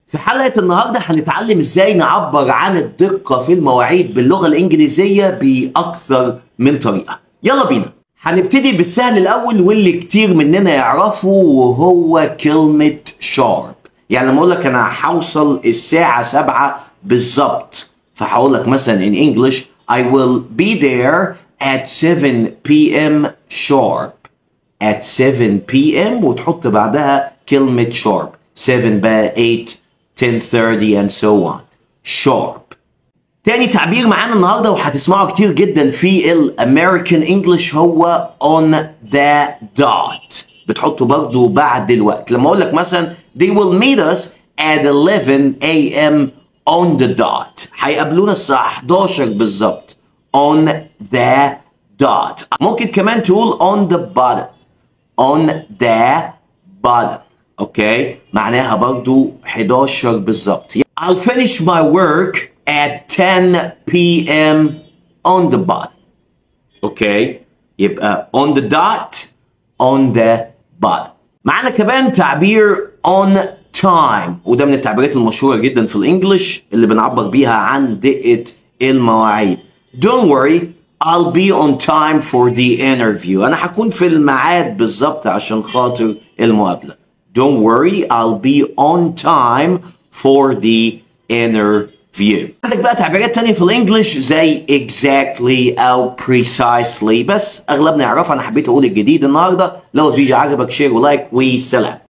في حلقة النهاردة هنتعلم ازاي نعبر عن الدقة في المواعيد باللغة الإنجليزية بأكثر من طريقة. يلا بينا. هنبتدي بالسهل الأول واللي كتير مننا يعرفه وهو كلمة sharp. يعني لما أقول لك أنا هوصل الساعة 7 بالظبط، فهقول لك مثلا in English I will be there at 7 p.m. sharp. at 7 p.m. وتحط بعدها كلمة sharp. 7 بقى 8 10:30 and so on. sharp. تاني تعبير معانا النهارده وهتسمعه كتير جدا في الامريكان انجلش هو on the dot. بتحطه برضه بعد الوقت. لما اقول لك مثلا they will meet us at 11 a.m. on the dot. هيقابلونا الساعة 11 بالظبط. on the dot. ممكن كمان تقول on the bottom. on the bottom. اوكي معناها برضو 11 بالظبط. I'll finish my work at 10 p.m. on the bottom. اوكي يبقى on the dot on the bottom. معنا كمان تعبير on time، وده من التعبيرات المشهورة جدا في الانجليش اللي بنعبر بيها عن دقة المواعيد. Don't worry I'll be on time for the interview. أنا هكون في الميعاد بالظبط عشان خاطر المقابلة. Don't worry I'll be on time for the interview. عندك بقى تعبيرات تانية في الانجليش زي exactly أو precisely، بس أغلبنا يعرفها. أنا حبيت أقول الجديد النهاردة. لو الفيديو عجبك شير ولايك وسلام.